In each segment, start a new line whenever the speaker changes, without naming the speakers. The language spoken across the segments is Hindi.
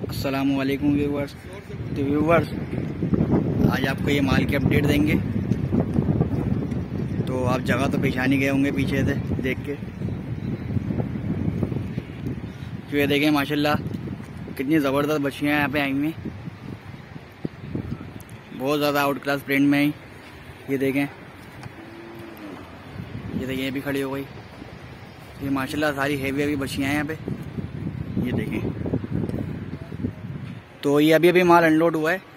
अस्सलामुअलैकुम व्यूवर्स। तो व्यूवर्स, आज आपको ये माल की अपडेट देंगे। तो आप जगह तो पहचान ही गए होंगे पीछे से देख के। तो ये देखें माशाल्लाह कितनी ज़बरदस्त बच्चियाँ यहाँ पे आई हुई हैं, बहुत ज़्यादा आउट क्लास प्रिंट में ही। ये देखें, ये भी खड़ी हो गई। ये माशाल्लाह सारी हेवी बच्चियाँ हैं यहाँ पे। ये देखें, तो ये अभी माल अनलोड हुआ है।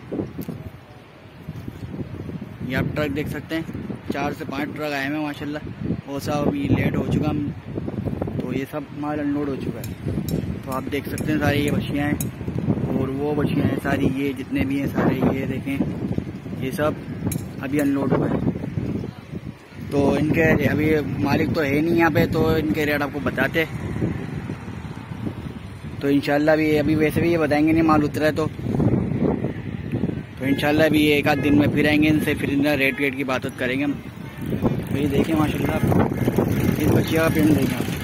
ये आप ट्रक देख सकते हैं, 4 से 5 ट्रक आए हैं माशाल्लाह। और सब अभी लेट हो चुका हम, तो ये सब माल अनलोड हो चुका है। तो आप देख सकते हैं सारी ये बच्चियाँ हैं और वो बच्चियाँ हैं सारी, ये जितने भी हैं सारे, ये देखें ये सब अभी अनलोड हुआ है। तो इनके अभी मालिक तो है नहीं यहाँ पे, तो इनके रेट आपको बताते। तो इंशाल्लाह भी अभी वैसे भी ये बताएंगे नहीं माल उतरा है तो इंशाल्लाह भी एक आध दिन में फिर आएंगे इनसे, फिर इनका रेट की बात करेंगे हम। तो ये देखें माशाल्लाह इस बच्चिया का प्रिंट देखें आप।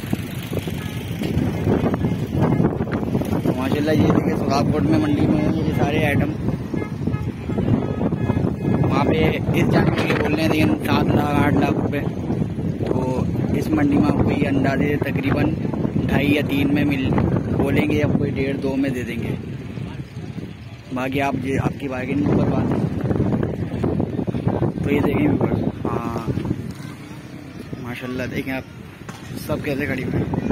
तो माशाल्लाह ये देखिए सुराबकोट में मंडी में ये सारे आइटम। वहाँ पे इस जाने के लिए बोल रहे हैं लेकिन 7 लाख 8 लाख रुपये। तो इस मंडी में आपको ये अंदाजे तकरीबन 2.5 या 3 में बोलेंगे, या कोई 1.5-2 में दे देंगे। बाकी आपकी बार्गेनिंग पर बात है। तो ये देखें व्यूअर्स, हाँ माशाल्लाह देखें आप सब कैसे खड़ी हुई हैं,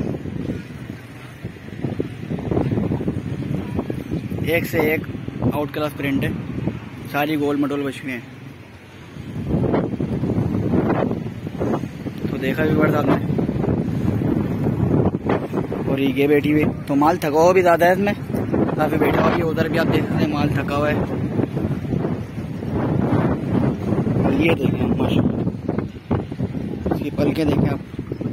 एक से एक आउट क्लास प्रिंट है, सारी गोल मटोल बची हैं। तो देखा व्यूअर्स आपने। और ये बैठी हुई, तो माल थका हुआ भी ज़्यादा है इसमें, काफ़ी बैठा हुआ भी। उधर भी आप देख सकते हैं माल थका हुआ है। और ये देखें माशाल्लाह इसकी पलकें देखें आप,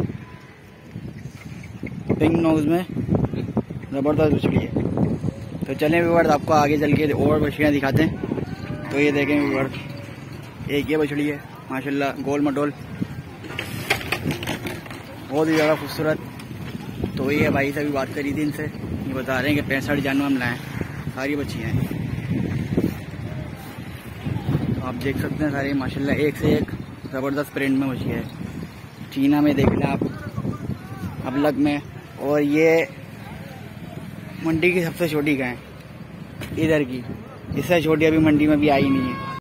पिंक नोज में ज़बरदस्त मछली है। तो चलें व्यूअर्स आपको आगे चल के और मछलियाँ दिखाते हैं। तो ये देखें व्यूअर्स, एक ये मछली है माशाल्लाह गोल मटोल, बहुत ही ज़्यादा खूबसूरत। तो ये भाई से भी बात करी थी इनसे, ये बता रहे हैं कि 65 जानवर हम लाएँ, सारी बच्चियाँ हैं। तो आप देख सकते हैं सारी माशाल्लाह एक से एक ज़बरदस्त प्रिंट में बच्चियाँ है। चीना में देख लें आप, अबलग में। और ये मंडी की सबसे छोटी गाय इधर की, इससे छोटी अभी मंडी में भी आई नहीं है।